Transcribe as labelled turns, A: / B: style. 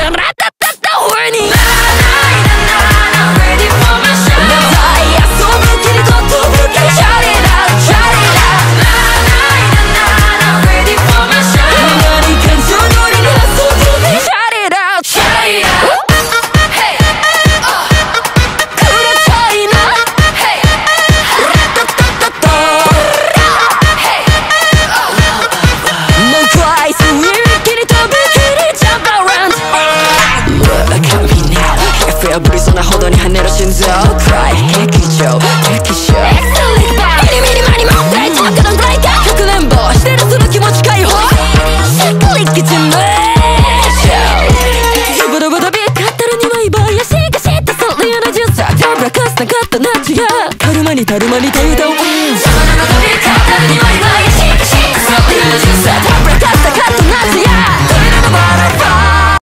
A: ぶりそうなほどに跳ねる心臓 Cry 劇場劇場ミニミニマニモン大東京のブレイカーかくれんぼしてるその気持ち解放シャクリッキチムズブドブドビーカッタルにはイボヤシが知ったそれよなジュースダブラカスなかったナチやカルマにたるまに頼る